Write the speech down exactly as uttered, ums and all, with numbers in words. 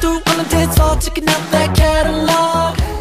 through on the dance floor, checking out that catalog.